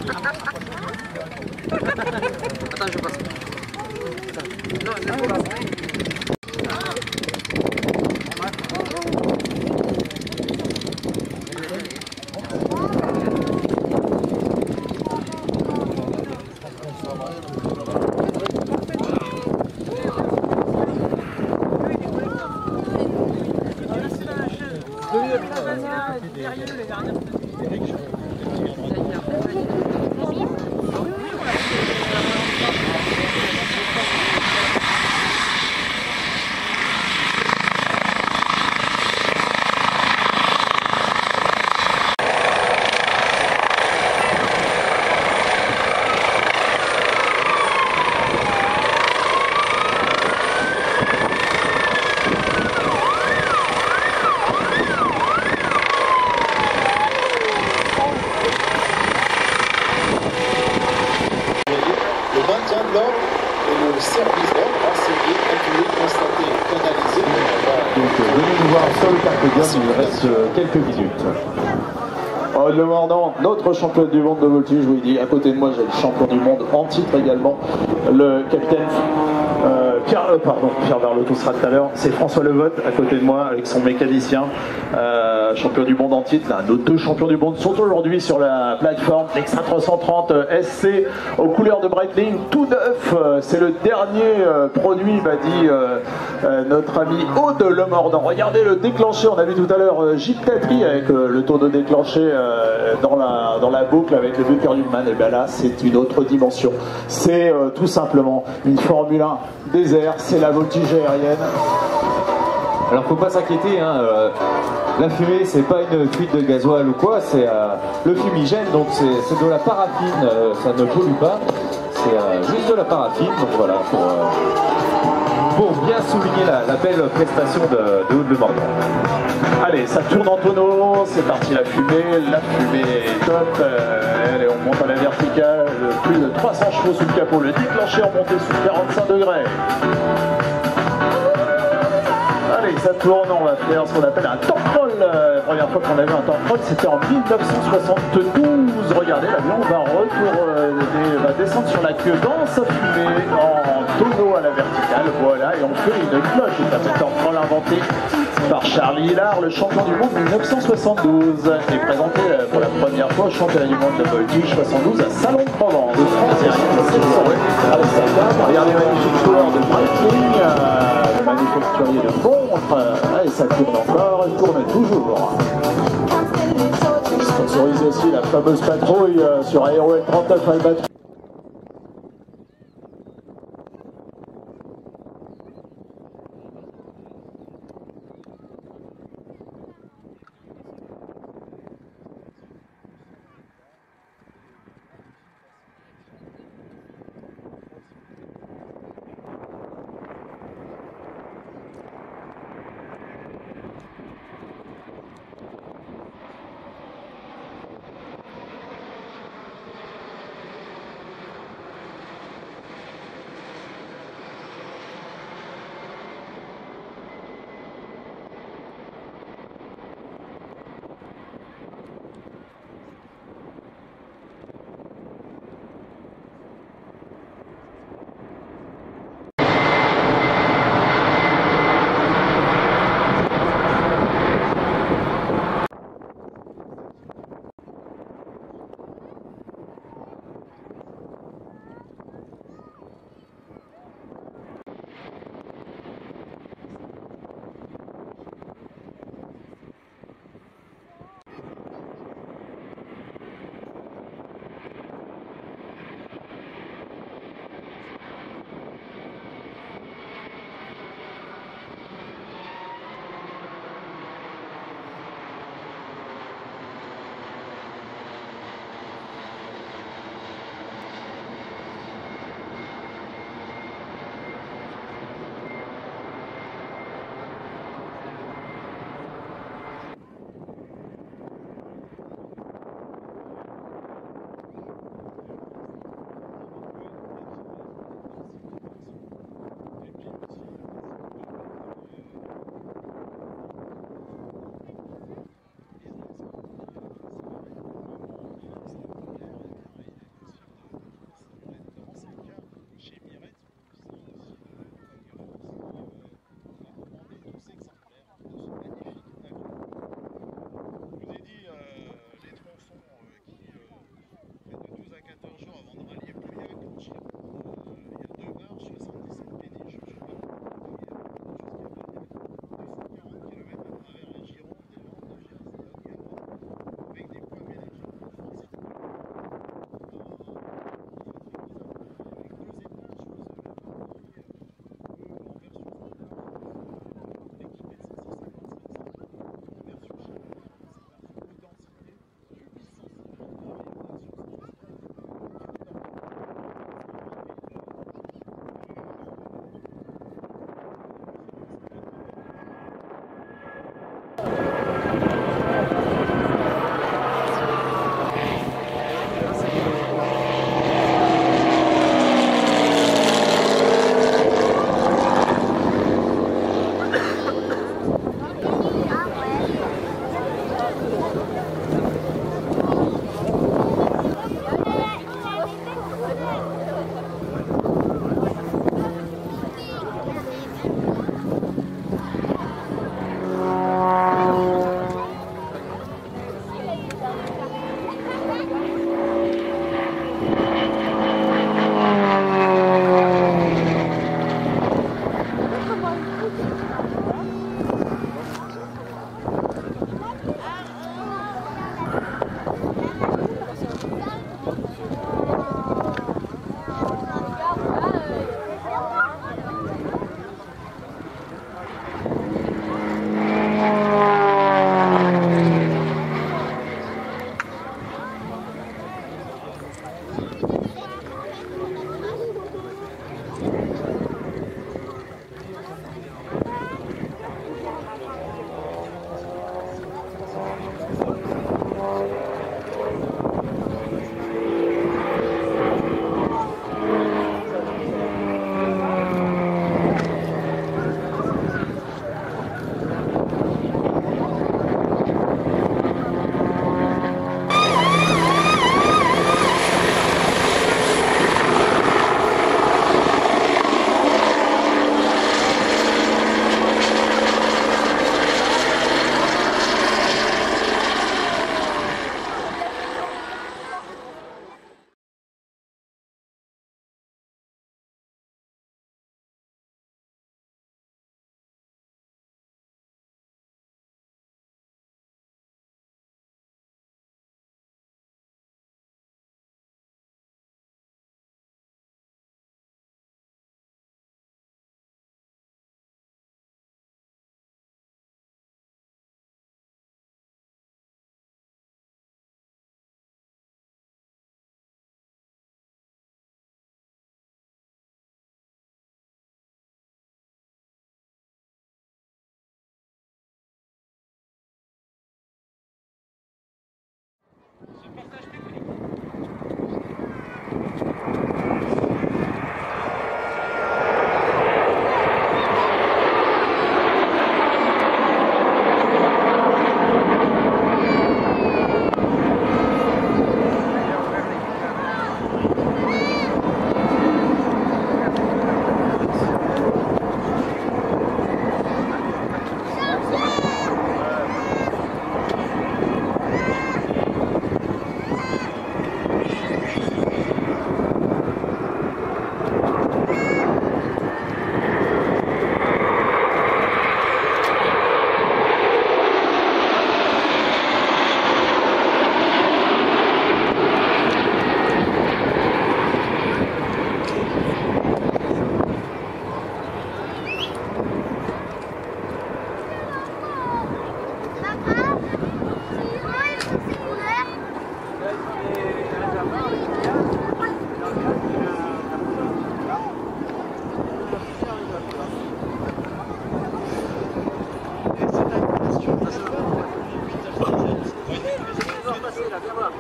Attends, je passe. Non, c'est pour la semaine. Le service d'ordre renseigné, accueilli, constaté, canalisé. Donc venez nous voir sur le parc Diane, il reste quelques minutes. Le Mordant, notre champion du monde de voltige, je vous l'ai dit, à côté de moi j'ai le champion du monde en titre également, le capitaine Pierre Verloto sera tout à l'heure, c'est François Levotte à côté de moi avec son mécanicien, champion du monde en titre. Là, nos deux champions du monde sont aujourd'hui sur la plateforme Extra 330 SC aux couleurs de Breitling, tout neuf, c'est le dernier produit, m'a dit notre ami Aude Le Mordant. Regardez le déclenché, on a vu tout à l'heure Gilles Tatry avec le tour de déclenché dans la boucle avec le Bucker Human, et bien là c'est une autre dimension, c'est tout simplement une Formule 1 désert, c'est la voltige aérienne. Alors faut pas s'inquiéter, hein, la fumée c'est pas une fuite de gasoil ou quoi, c'est le fumigène, donc c'est de la paraffine, ça ne pollue pas, c'est juste de la paraffine, donc voilà, pour bien souligner la belle prestation de Aude Le Mordant. Allez, ça tourne en tonneau, c'est parti la fumée est top, allez, on monte à la verticale, plus de 300 chevaux sous le capot, le déclencheur monté sous 45 degrés. Allez, ça tourne, on va faire ce qu'on appelle un temps roll. La première fois qu'on a vu un temps roll, c'était en 1972. Regardez, l'avion va descendre sur la queue dans sa fumée, en tonneau à la verticale, voilà, et on fait une cloche. C'est un temps roll inventé par Charlie Hillard, le champion du monde 1972, et présenté pour la première fois au championnat du monde de voltige 72 à Salon de Provence. Regardez le magnifique coureur de Breitling, le manufacturier de montres, et ça tourne encore, elle tourne toujours. Il sponsorise aussi la fameuse patrouille sur Aéro L39 Albatros.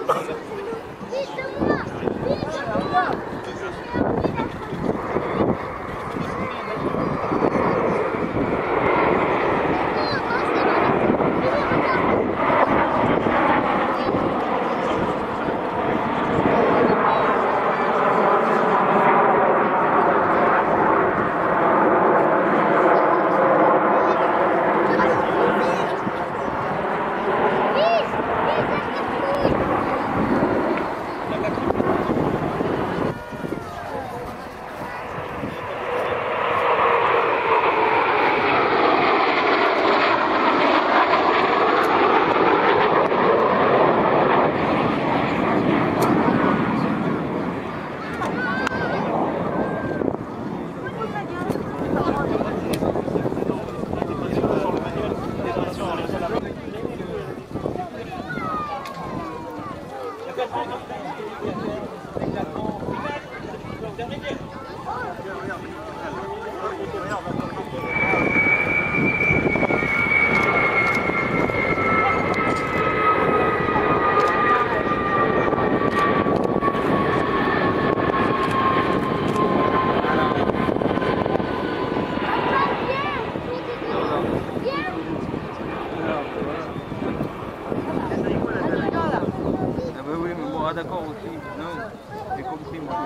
Ah d'accord, aussi. Non, j'ai compris moi.